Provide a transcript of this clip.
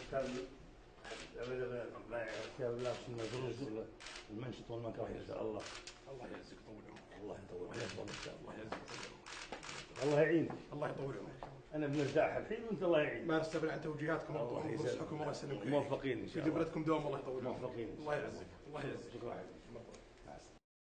لا المنشط والمكره ان شاء الله. الله يعزك طول عمرك. الله يطول عمرك ان شاء الله. الله يعزك. الله يعينك. الله يطول عمرك. انا بنرتاح الحين وانت الله يعينك. ما نستغني عن توجيهاتكم ونصحكم. الله يسلمك. موفقين ان شاء الله. ويجيب لكم دوام. الله يطول عمرك. موفقين. الله يعزك. الله يعزك. شكرا.